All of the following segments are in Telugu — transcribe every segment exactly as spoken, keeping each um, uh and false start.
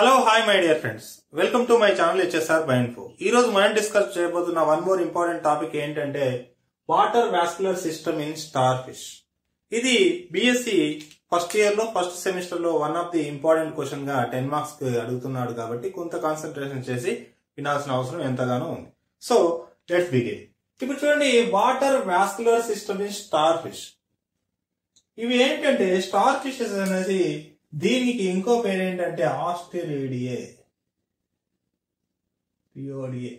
Hello hi my dear friends, welcome to my channel HSR bioinfo. ఈ రోజు మనం డిస్కస్ చేయబోతున్న వన్ మోర్ ఇంపార్టెంట్ టాపిక్ ఏంటంటే water vascular system in starfish. ఇది బిఎస్సి ఫస్ట్ ఇయర్ లో ఫస్ట్ సెమిస్టర్ లో one of the important question గా టెన్ మార్క్స్ కి అడుగుతున్నాడు కాబట్టి కొంత కాన్సన్ట్రేషన్ చేసి వినాల్సిన అవసరం ఎంతగానో ఉంది. So let's begin. ఇప్పుడు చూడండి, water vascular system in starfish. ఇవి ఏంటంటే స్టార్ ఫిషెస్ అనేది దీనికి ఇంకో పేరు ఏంటంటే ఆస్టెరిడియే రియోడియే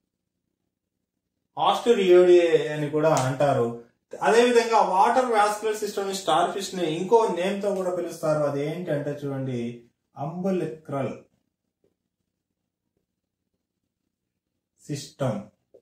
ఆస్టెరియోడియే అని కూడా అంటారు. అదేవిధంగా water vascular system starfish ని ఇంకో నేమ్ తో కూడా పిలుస్తారు. అది ఏంటంటే చూడండి, ambulacral system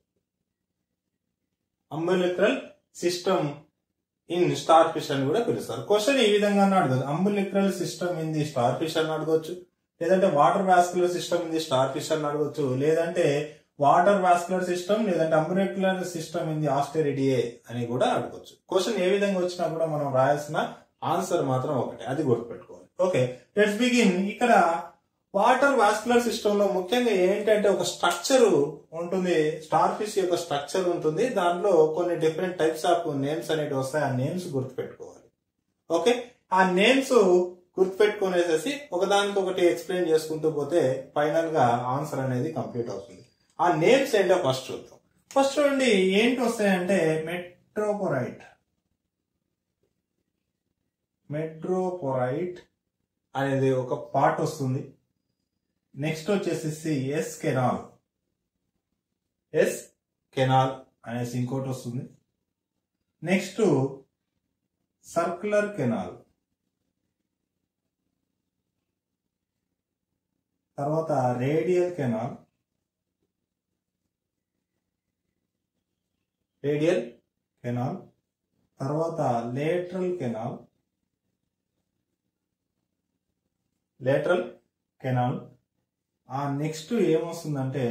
ambulacral system in starfish అని కూడా పిలుస్తారు. క్వశ్చన్ ఈ విధంగా అడగదు, ambulacral system in the starfish అని అడగవచ్చు, లేదంటే water vascular system in the starfish అని అడగవచ్చు, లేదంటే వాటర్ వాస్కులర్ సిస్టమ్ లేదంటే ambulacral system in the Asteroidea అని కూడా అడగవచ్చు. క్వశ్చన్ ఏ విధంగా వచ్చినా కూడా మనం రాయాల్సిన ఆన్సర్ మాత్రం ఒకటే, అది గుర్తుపెట్టుకోవాలి. Okay, let's begin. ఇక్కడ వాటర్ వాస్కులర్ సిస్టమ్ లో ముఖ్యంగా ఏంటంటే ఒక స్ట్రక్చర్ ఉంటుంది, స్టార్ ఫిష్ యొక్క స్ట్రక్చర్ ఉంటుంది. దాంట్లో కొన్ని డిఫరెంట్ టైప్స్ ఆఫ్ నేమ్స్ అనేవి వస్తాయి. ఆ నేమ్స్ గుర్తుపెట్టుకోవాలి. ఓకే, ఆ నేమ్స్ గుర్తుపెట్టుకునేసేసి ఒకదానికి ఒకటి ఎక్స్ప్లెయిన్ చేసుకుంటూ పోతే ఫైనల్ గా ఆన్సర్ అనేది కంప్లీట్ అవుతుంది. ఆ నేమ్స్ ఏంటో ఫస్ట్ చూద్దాం. ఫస్ట్ చూడండి, ఏంటి వస్తాయంటే మెట్రోపోరైట్ మెట్రోపోరైట్ అనేది ఒక పార్ట్ వస్తుంది. నెక్స్ట్ వచ్చేసి ఎస్ కెనాల్ ఎస్ కెనాల్ అనేసి ఇంకోటి వస్తుంది. నెక్స్ట్ సర్క్యులర్ కెనాల్, తర్వాత రేడియల్ కెనాల్ రేడియల్ కెనాల్ తర్వాత లేటరల్ కెనాల్ లేటరల్ కెనాల్ ఆ నెక్స్ట్ ఏమొస్తుందంటే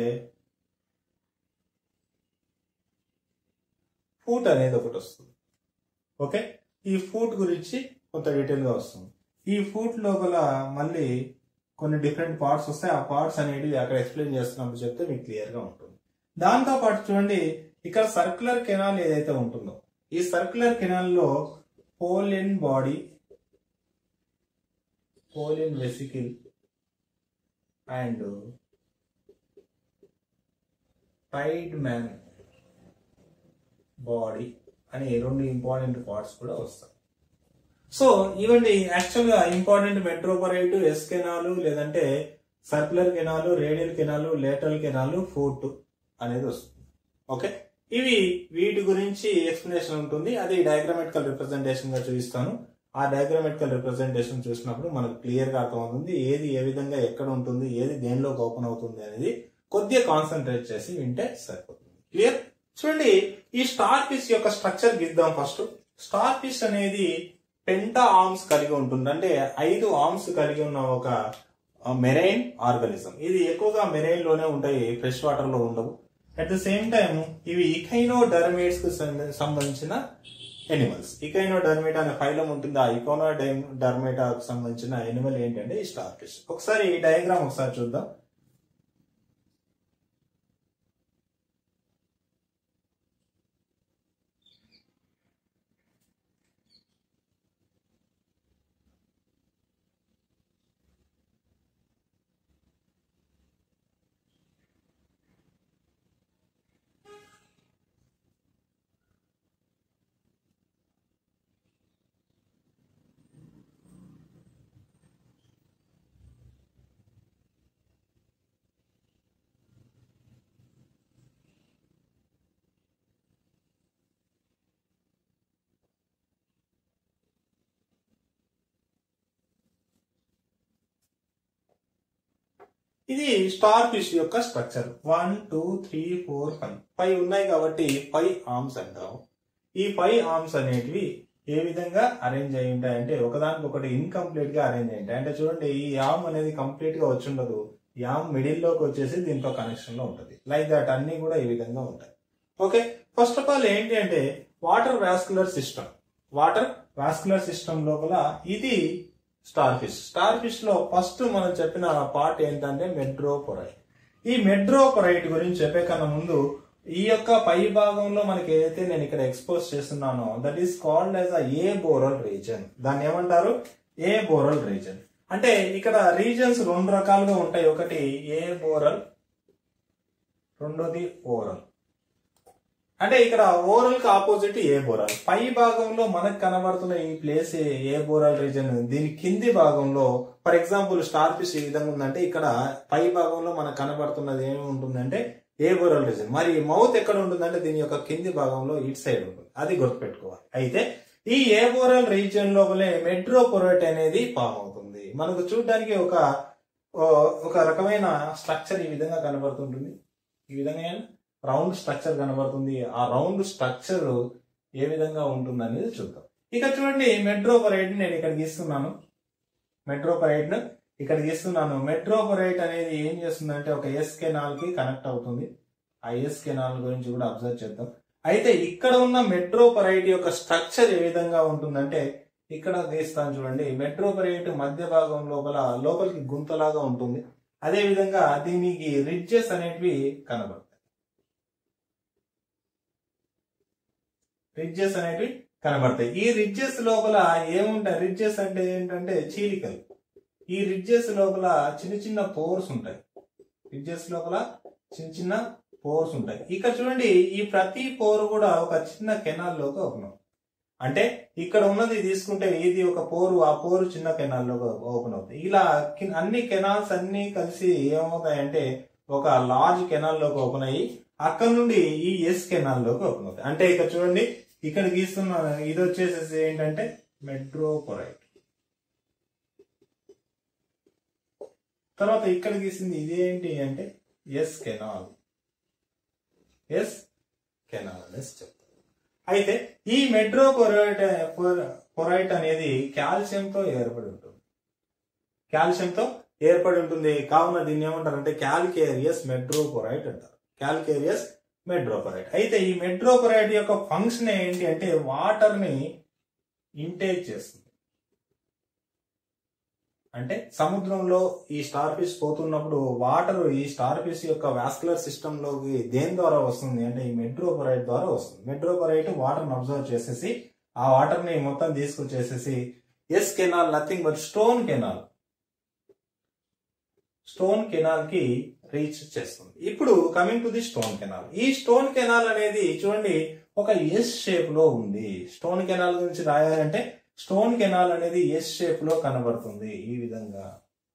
ఫూట్ అనేది ఒకటి వస్తుంది. ఓకే, ఈ ఫూట్ గురించి కొంత డీటెయిల్ గా వస్తుంది. ఈ ఫూట్ లోపల మళ్ళీ కొన్ని డిఫరెంట్ పార్ట్స్ వస్తాయి. ఆ పార్ట్స్ అనేవి అక్కడ ఎక్స్ప్లెయిన్ చేస్తున్నప్పుడు చెప్తే మీకు క్లియర్ గా ఉంటుంది. దాంతో పాటు చూడండి, ఇక్కడ సర్క్యులర్ కెనాల్ ఏదైతే ఉంటుందో ఈ సర్క్యులర్ కెనాల్ లో Polian body Polian vesicle and Tiedemann body అనే రెండు ఇంపార్టెంట్ పార్ట్స్ కూడా వస్తాయి. సో ఇవన్నీ యాక్చువల్ గా ఇంపార్టెంట్ మెట్రోపోరైట్, ఎస్ కెనాల్ లేదంటే circular canal, radial canal, lateral canal, foot అనేది వస్తుంది. ఓకే, ఇవి వీటి గురించి ఎక్స్ప్లెనేషన్ ఉంటుంది. అది డయాగ్రామెటికల్ రిప్రజెంటేషన్ గా చూపిస్తాను. ఆ డయాగ్రామెటికల్ రిప్రజెంటేషన్ చూసినప్పుడు మనకు క్లియర్ గా అర్థమవుతుంది ఏది ఏ విధంగా ఎక్కడ ఉంటుంది, ఏది దేనిలోకి ఓపెన్ అవుతుంది అనేది కొద్దిగా కాన్సన్ట్రేట్ చేసి వింటే సరిపోతుంది. క్లియర్? చూడండి, ఈ స్టార్ ఫిష్ యొక్క స్ట్రక్చర్ గిద్దాం. ఫస్ట్ స్టార్ ఫిష్ అనేది పెంటా ఆర్మ్స్ కలిగి ఉంటుంది, అంటే ఐదు ఆర్మ్స్ కలిగి ఉన్న ఒక మెరైన్ ఆర్గానిజం. ఇది ఎక్కువగా మెరైన్ లోనే ఉంటాయి, ఫ్రెష్ వాటర్ లో ఉండవు. అట్ ద సేమ్ టైం ఇవి ఇకైనోడర్మేట్స్ కు సంబంధించిన ఎనిమల్స్. ఇకైనోడర్మేటా అనే ఫైలం ఉంటుంది. ఆ ఇకైనోడర్మేటాకు సంబంధించిన ఎనిమల్ ఏంటంటే ఈ స్టార్ ఫిష్. ఒకసారి ఈ డయాగ్రామ్ ఒకసారి చూద్దాం. ఇది స్టార్ ఫిష్ యొక్క structure. One two three four five five ఉన్నాయి కాబట్టి ఫైవ్ ఆర్మ్స్ అంటాం. ఈ ఫైవ్ ఆర్మ్స్ అనేటివి ఏ విధంగా అరేంజ్ అయి ఉంటాయంటే ఒకదానికి ఒకటి ఇన్కంప్లీట్ గా అరేంజ్ అయి ఉంటాయి. అంటే చూడండి, ఈ యామ్ అనేది కంప్లీట్ గా వచ్చి ఉండదు. యామ్ మిడిల్ లోకి వచ్చేసి దీంట్లో కనెక్షన్ లో ఉంటుంది. లైక్ దట్ అన్ని కూడా ఈ విధంగా ఉంటాయి. ఓకే, ఫస్ట్ ఆఫ్ ఆల్ ఏంటి అంటే water vascular system water vascular system లోపల ఇది స్టార్ ఫిష్. స్టార్ ఫిష్ లో ఫస్ట్ మనం చెప్పిన పార్ట్ ఏంటంటే మెట్రోపొరైట్. ఈ మెట్రోపొరైట్ గురించి చెప్పే కన్నా ముందు ఈ యొక్క పై భాగంలో మనకి ఏదైతే నేను ఇక్కడ ఎక్స్పోజ్ చేస్తున్నానో that is called as a aboral region. దాన్ని ఏమంటారు? Aboral region. అంటే ఇక్కడ రీజన్స్ రెండు రకాలుగా ఉంటాయి. ఒకటి ఏ బోరల్, రెండోది ఓరల్. అంటే ఇక్కడ ఓరల్ కి ఆపోజిట్ ఏ బోరల్. పై భాగంలో మనకు కనబడుతున్న ఈ ప్లేస్ ఏ బోరల్ రీజన్. దీని కింది భాగంలో ఫర్ ఎగ్జాంపుల్ స్టార్ ఫిష్ ఈ విధంగా ఉందంటే ఇక్కడ పై భాగంలో మనకు కనబడుతున్నది ఏమి ఉంటుందంటే ఏ బోరల్ రీజన్. మరి మౌత్ ఎక్కడ ఉంటుందంటే దీని యొక్క కింది భాగంలో ఇటు సైడ్ ఉంటుంది. అది గుర్తుపెట్టుకోవాలి. అయితే ఈ ఏ బోరల్ రీజన్ లోపలే మెట్రోపొరైట్ అనేది ఫామ్ అవుతుంది. మనకు చూడడానికి ఒక ఒక రకమైన స్ట్రక్చర్ ఈ విధంగా కనబడుతుంటుంది. ఈ విధంగా రౌండ్ స్ట్రక్చర్ కనబడుతుంది. ఆ రౌండ్ స్ట్రక్చర్ ఏ విధంగా ఉంటుంది అనేది చూద్దాం. ఇక చూడండి మెట్రోపొరైట్ నేను ఇక్కడ గీస్తున్నాను. మెట్రోపొరైట్ ను ఇక్కడ గీస్తున్నాను. మెట్రోపొరైట్ అనేది ఏం చేస్తుందంటే ఒక ఎస్ కెనాల్ కి కనెక్ట్ అవుతుంది. ఆ ఎస్ కెనాల్ గురించి కూడా అబ్జర్వ్ చేద్దాం. అయితే ఇక్కడ ఉన్న మెట్రోపొరైట్ యొక్క స్ట్రక్చర్ ఏ విధంగా ఉంటుందంటే ఇక్కడ గీస్తాను చూడండి. మెట్రోపొరైట్ మధ్య భాగం లోపల లోపలికి గుంతలాగా ఉంటుంది. అదే విధంగా దీనికి రిడ్జెస్ అనేటివి కనబడతాయి. రిడ్జెస్ అనేటివి కనబడతాయి. ఈ రిడ్జెస్ లోపల ఏముంటాయి? రిడ్జెస్ అంటే ఏంటంటే చీలికలు. ఈ రిడ్జెస్ లోపల చిన్న చిన్న పోర్స్ ఉంటాయి. రిడ్జెస్ లోపల చిన్న చిన్న పోర్స్ ఉంటాయి. ఇక్కడ చూడండి ఈ ప్రతి పోర్ కూడా ఒక చిన్న కెనాల్ లోకి ఓపెన్ అవుతుంది. అంటే ఇక్కడ ఉన్నది తీసుకుంటే ఇది ఒక పోరు, ఆ పోరు చిన్న కెనాల్ లోకి ఓపెన్ అవుతాయి. ఇలా అన్ని కెనాల్స్ అన్ని కలిసి ఏమవుతాయంటే ఒక లార్జ్ కెనాల్ లోకి ఓపెన్ అయ్యి అక్కడ నుండి ఈ ఎస్ కెనాల్ లోకి ఓపెన్ అవుతాయి. అంటే ఇక్కడ చూడండి ఇక్కడ గీస్తున్న ఇది వచ్చేసేసి ఏంటంటే మెట్రోపొరైట్. తర్వాత ఇక్కడ గీసింది ఇదేంటి అంటే ఎస్ కెనాల్. ఎస్ కెనాల్ అనేసి చెప్తారు. అయితే ఈ మెట్రోపొరైట్ పొరైట్ అనేది కాల్షియంతో ఏర్పడి ఉంటుంది. కాల్షియంతో ఏర్పడి ఉంటుంది కావున దీన్ని ఏమంటారంటే క్యాల్కేరియస్ మెట్రోపొరైట్ అంటారు. Calcareous madreporite. అయితే ఈ మెట్రోపొరైట్ యొక్క ఫంక్షన్ ఏంటి అంటే వాటర్ ని ఇంటేక్ చేస్తుంది. అంటే సముద్రంలో ఈ స్టార్ ఫిష్ పోతున్నప్పుడు వాటర్ ఈ స్టార్ ఫిష్ యొక్క వాస్కులర్ సిస్టమ్ లోకి దేని ద్వారా వస్తుంది అంటే ఈ మెట్రోపొరైట్ ద్వారా వస్తుంది. మెట్రోపొరైట్ వాటర్ ని అబ్జర్వ్ చేసేసి ఆ వాటర్ ని మొత్తం తీసుకొచ్చేసేసి S canal nothing but stone canal stone canal కి రీచ్ చేస్తుంది. ఇప్పుడు coming to the stone canal. ఈ స్టోన్ కెనాల్ అనేది చూడండి ఒక ఎస్ షేప్ లో ఉంది. స్టోన్ కెనాల్ గురించి రాయాలంటే స్టోన్ కెనాల్ అనేది ఎస్ షేప్ లో కనబడుతుంది. ఈ విధంగా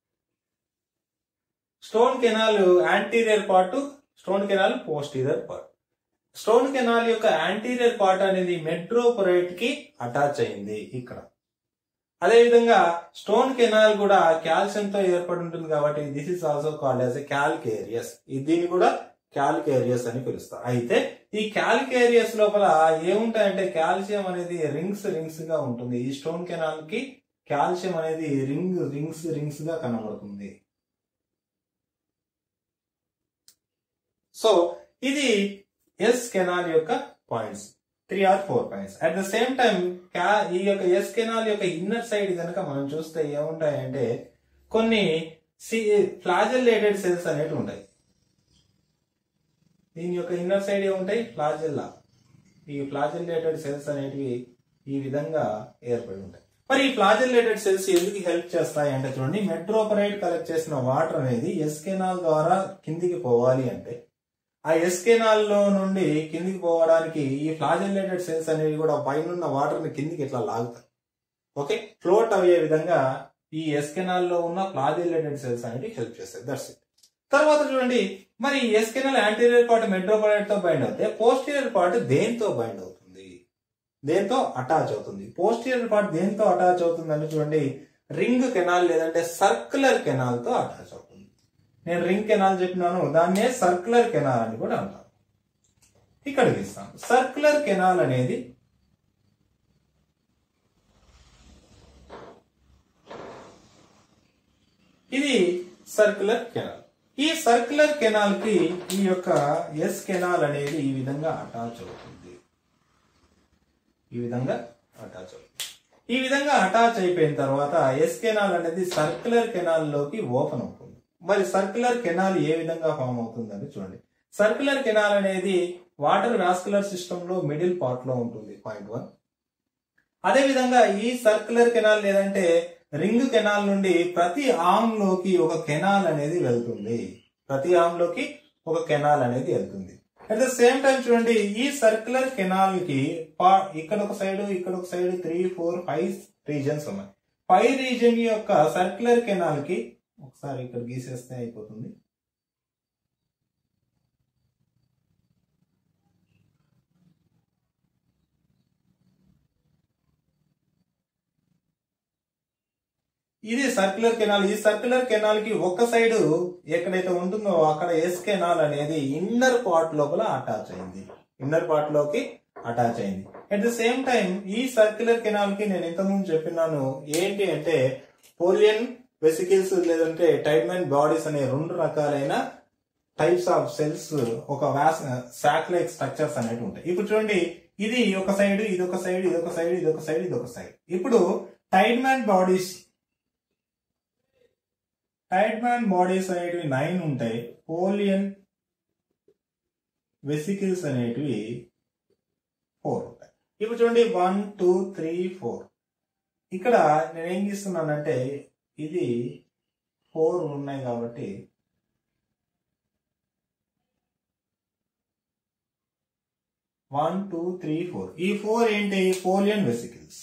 stone canal anterior part, stone canal posterior part. Stone canal యొక్క యాంటీరియర్ పార్ట్ అనేది మెట్రోపొరైట్ కి అటాచ్ అయింది ఇక్కడ. అదే విధంగా స్టోన్ కెనాల్ కూడా కాల్షియం తో ఏర్పడి ఉంటుంది కాబట్టి this is also called as a calcareous. దీన్ని కూడా క్యాల్కేరియస్ అని పిలుస్తారు. అయితే ఈ క్యాల్కేరియస్ లోపల ఏముంటాయంటే కాల్షియం అనేది రింగ్స్ రింగ్స్ గా ఉంటుంది. ఈ స్టోన్ కెనాల్ కి కాల్షియం అనేది రింగ్ రింగ్స్ రింగ్స్ గా కనబడుతుంది. సో ఇది ఎస్ కెనాల్ యొక్క points, three or four points. At the same time ఈ యొక్క ఎస్ కెనాల్ యొక్క ఇన్నర్ సైడ్ కనుక మనం చూస్తే ఏముంటాయంటే కొన్ని ఫ్లాజెల్లేటెడ్ సెల్స్ అనేవి ఉంటాయి. దీని యొక్క ఇన్నర్ సైడ్ ఏముంటాయి? ఫ్లాజెల్లా. ఈ ఫ్లాజెల్లేటెడ్ సెల్స్ అనేటివి ఈ విధంగా ఏర్పడి ఉంటాయి. మరి ఈ ఫ్లాజెల్లేటెడ్ సెల్స్ ఎందుకు హెల్ప్ చేస్తాయి అంటే చూడండి మెట్రోపొరైట్ కలెక్ట్ చేసిన వాటర్ అనేది ఎస్ కెనాల్ ద్వారా కిందికి పోవాలి అంటే ఆ ఎస్ కెనాల్ లో నుండి కిందికి పోవడానికి ఈ ఫ్లాజెల్లేటెడ్ సెల్స్ అనేవి కూడా పైన వాటర్ ని కిందికి ఇట్లా లాగుతాయి. ఓకే, ఫ్లోట్ అయ్యే విధంగా ఈ ఎస్ కెనాల్ లో ఉన్న ఫ్లాజెల్లేటెడ్ సెల్స్ అనేవి హెల్ప్ చేస్తాయి. That's it. తర్వాత చూడండి మరి S canal anterior part madreporite తో బైండ్ అవుతే పోస్టీరియర్ పార్ట్ దేంతో బైండ్ అవుతుంది? దేంతో అటాచ్ అవుతుంది? పోస్టీరియర్ పార్ట్ దేంతో అటాచ్ అవుతుంది అంటే చూడండి రింగ్ కెనాల్ లేదంటే సర్క్యులర్ కెనాల్ తో అటాచ్ అవుతుంది. నేను రింగ్ కెనాల్ చెప్పినాను, దాన్నే సర్క్యులర్ కెనాల్ అని కూడా అంటాను. ఇక్కడ గీస్తాను. సర్క్యులర్ కెనాల్ అనేది ఇది సర్క్యులర్ కెనాల్. ఈ సర్క్యులర్ కెనాల్ కి ఈ యొక్క ఎస్ కెనాల్ అనేది ఈ విధంగా అటాచ్ అవుతుంది. ఈ విధంగా అటాచ్ అవుతుంది. ఈ విధంగా అటాచ్ అయిపోయిన తర్వాత ఎస్ కెనాల్ అనేది సర్క్యులర్ కెనాల్ లోకి ఓపెన్ అవుతుంది. మరి సర్క్యులర్ కెనాల్ ఏ విధంగా ఫామ్ అవుతుందని చూడండి. సర్క్యులర్ కెనాల్ అనేది వాటర్ వాస్కులర్ సిస్టమ్ లో మిడిల్ పార్ట్ లో ఉంటుంది, పాయింట్ వన్. అదే విధంగా ఈ సర్క్యులర్ కెనాల్ లేదంటే రింగ్ కెనాల్ నుండి ప్రతి ఆర్మ్ లోకి ఒక కెనాల్ అనేది వెళ్తుంది. ప్రతి ఆర్మ్ లోకి ఒక కెనాల్ అనేది వెళ్తుంది. అట్ ద సేమ్ టైం చూడండి, ఈ సర్క్యులర్ కెనాల్ కి ఇక్కడ ఒక సైడ్, ఇక్కడ ఒక side, three four five regions ఉన్నాయి. ఫైవ్ రీజన్ యొక్క సర్క్యులర్ కెనాల్ కి ఒకసారి ఇక్కడ గీసేస్తే అయిపోతుంది. ఇది సర్క్యులర్ కెనాల్. ఈ సర్క్యులర్ కెనాల్ కి ఒక సైడ్ ఎక్కడైతే ఉంటుందో అక్కడ ఎస్ కెనాల్ అనేది ఇన్నర్ పార్ట్ లోపల అటాచ్ అయింది. ఇన్నర్ పార్ట్ లోకి అటాచ్ అయింది. అట్ ద సేమ్ టైం ఈ సర్క్యులర్ కెనాల్ కి నేను ఇంతకుముందు చెప్పినాను ఏంటి అంటే పోలియన్ వెసికిల్స్ లేదంటే టైడ్మన్ బాడీస్ అనే రెండు రకాలైన టైప్స్ ఆఫ్ సెల్స్ ఒక సాక్ లైక్ స్ట్రక్చర్స్ అనేవి ఉంటాయి. ఇప్పుడు చూడండి, ఇది ఒక సైడ్, ఇది ఒక సైడ్, ఇది ఒక సైడ్, ఇది ఒక సైడ్, ఇది ఒక సైడ్. ఇప్పుడు టైడ్మన్ బాడీస్ టైడ్మన్ బాడీస్ అనేటివి నైన్ ఉంటాయి. పోలియన్ వెసికిల్స్ అనేటివి ఫోర్ ఉంటాయి. ఇప్పుడు చూడండి, వన్ టూ త్రీ ఫోర్. ఇక్కడ నేను ఏం గీస్తున్నానంటే ఇది ఫోర్ ఉన్నాయి కాబట్టి వన్ టూ త్రీ ఫోర్. ఈ ఫోర్ ఏంటి? Polian vesicles.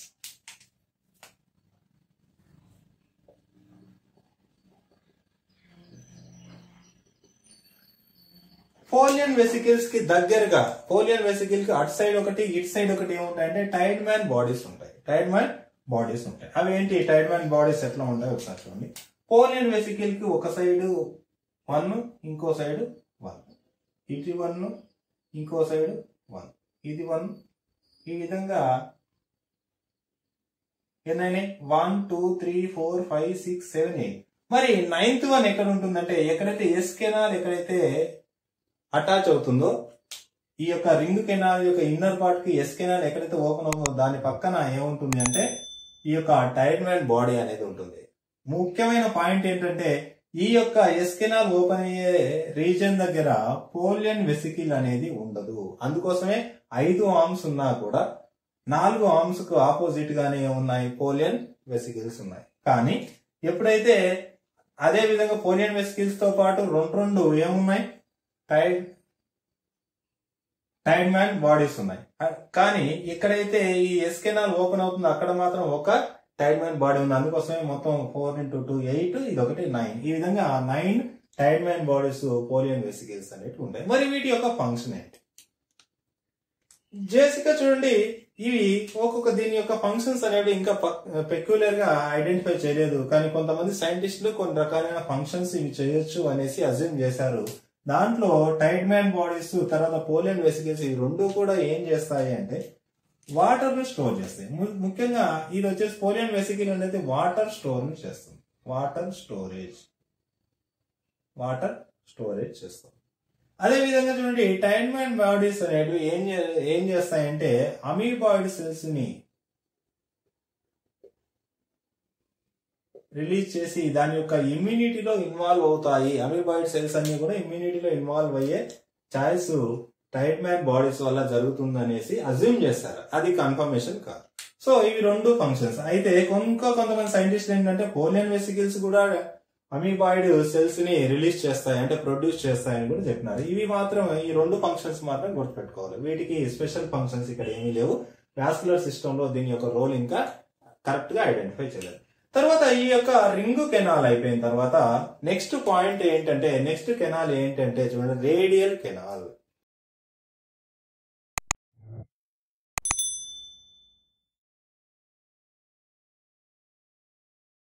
పోలియన్ వెసికిల్స్ కి దగ్గరగా, పోలియన్ వెసికిల్ కి అటు సైడ్ ఒకటి, ఇటు సైడ్ ఒకటి ఏముంటాయంటే టైడ్మన్ బాడీస్ ఉంటాయి. టైడ్మన్ బాడీస్ ఉంటాయి. అవి ఏంటి టైడ్మన్ బాడీస్ ఎట్లా ఉంటాయి ఒకసారి చూడండి. పోలియన్ వెసికిల్ కి ఒక సైడ్ వన్, ఇంకో సైడ్ వన్, ఇటు వన్, ఇంకో సైడ్ వన్, ఇది వన్. ఈ విధంగా ఎన్నైనాయి? One two three four five six seven eight. మరి నైన్త్ వన్ ఎక్కడ ఉంటుందంటే ఎక్కడైతే ఎస్ కెనాల్ ఎక్కడైతే అటాచ్ అవుతుందో ఈ యొక్క రింగ్ కెనాల్ యొక్క ఇన్నర్ పార్ట్ కి ఎస్ కెనాల్ ఎక్కడైతే ఓపెన్ అవుతుందో దాని పక్కన ఏముంటుంది అంటే ఈ యొక్క టైడ్మన్ బాడీ అనేది ఉంటుంది. ముఖ్యమైన పాయింట్ ఏంటంటే ఈ యొక్క ఎస్ కెనాల్ ఓపెన్ అయ్యే రీజన్ దగ్గర పోలియన్ వెసికిల్ అనేది ఉండదు. అందుకోసమే ఐదు ఆర్మ్స్ ఉన్నా కూడా నాలుగు ఆర్మ్స్ కు ఆపోజిట్ గానే ఉన్నాయి పోలియన్ వెసికిల్స్ ఉన్నాయి. కానీ ఎప్పుడైతే అదే విధంగా పోలియన్ వెసికిల్స్ తో పాటు రెండు రెండు ఏమున్నాయి? టైడ్ టైడ్మన్ బాడీస్ ఉన్నాయి. కానీ ఎక్కడైతే ఈ ఎస్ కెనాల్ ఓపెన్ అవుతుందో అక్కడ మాత్రం ఒక టైడ్మన్ బాడీ ఉంది. అందుకోసమే మొత్తం ఫోర్ ఇంటూ టూ ఎయిట్, ఇది ఒకటి నైన్. ఈ విధంగా nine Tiedemann bodies Polian vesicles అనేవి ఉంటాయి. మరి వీటి యొక్క ఫంక్షన్ ఏంటి? బేసిక్ గా చూడండి, ఇవి ఒక్కొక్క దీని యొక్క ఫంక్షన్స్ అనేవి ఇంకా పెక్యులర్ గా ఐడెంటిఫై చేయలేదు. కానీ కొంతమంది సైంటిస్టులు కొన్ని రకాలైన ఫంక్షన్స్ ఇవి చేయొచ్చు అనేసి అజ్యూమ్ చేశారు. దాంట్లో టైడ్మన్ బాడీస్ తర్వాత పోలియన్ వెసికిల్స్ ఈ రెండు కూడా ఏం చేస్తాయి అంటే వాటర్ ను స్టోర్ చేస్తాయి. ముఖ్యంగా ఇది వచ్చేసి పోలియన్ వెసికిల్ అనేది వాటర్ స్టోర్ చేస్తుంది. వాటర్ స్టోరేజ్ వాటర్ స్టోరేజ్ చేస్తాం. అదే విధంగా చూడండి, టైడ్మన్ బాడీస్ అనేవి ఏం ఏం చేస్తాయంటే అమీబాయిడ్ సెల్స్ ని రిలీజ్ చేసి దాని యొక్క ఇమ్యూనిటీలో ఇన్వాల్వ్ అవుతాయి. అమీబాయిడ్ సెల్స్ అన్ని కూడా ఇమ్యూనిటీలో ఇన్వాల్వ్ అయ్యే ఛాయిస్ టైడ్మన్ బాడీస్ వల్ల జరుగుతుంది అనేసి అజ్యూమ్ చేస్తారు. అది కన్ఫర్మేషన్ కాదు. సో ఇవి రెండు ఫంక్షన్స్. అయితే ఇంకా కొంతమంది సైంటిస్టులు ఏంటంటే పోలియన్ వెసికిల్స్ కూడా అమీబాయిడ్ సెల్స్ ని రిలీజ్ చేస్తాయి అంటే ప్రొడ్యూస్ చేస్తాయని కూడా చెప్పినారు. ఇవి మాత్రం ఈ రెండు ఫంక్షన్స్ మాత్రం గుర్తుపెట్టుకోవాలి. వీటికి స్పెషల్ ఫంక్షన్స్ ఇక్కడ ఏమీ లేవు. వాస్కులర్ సిస్టమ్ లో దీని యొక్క రోల్ ఇంకా కరెక్ట్ గా ఐడెంటిఫై చేయలేదు. తర్వాత ఈ యొక్క రింగ్ కెనాల్ అయిపోయిన తర్వాత నెక్స్ట్ పాయింట్ ఏంటంటే నెక్స్ట్ కెనాల్ ఏంటంటే చూడండి రేడియల్ కెనాల్.